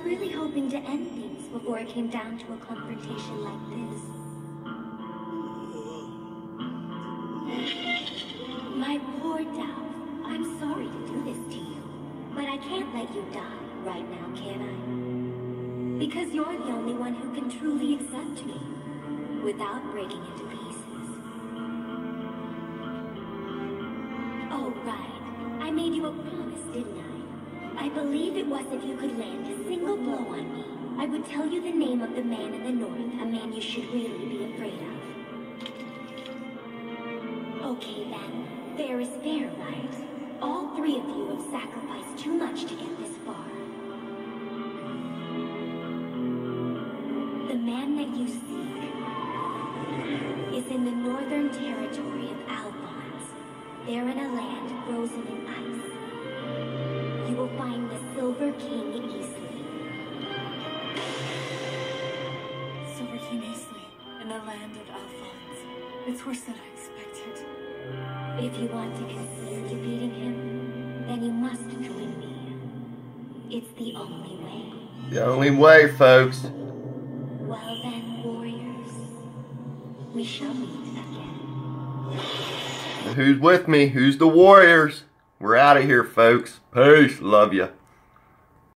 clearly hoping to end things before it came down to a confrontation like this. My poor Dove, I'm sorry to do this to you, but I can't let you die right now, can I? Because you're the only one who can truly accept me, without breaking into pieces. Oh, right. I made you a promise, didn't I? I believe it was if you could land a single blow on me, I would tell you the name of the man in the north, a man you should really be afraid of. Okay then, fair is fair, right? All three of you have sacrificed too much to get this far. The man that you seek is in the northern territory of Alphonse. They're in a land frozen in ice. You will find the Silver King easily. Silver King Easley, in the land of Alphonse. It's worse than I expected. If you want to consider defeating him, then you must join me. It's the only way. The only way, folks. Well then, warriors, we shall meet again. Who's with me? Who's the warriors? We're out of here, folks. Peace. Love ya.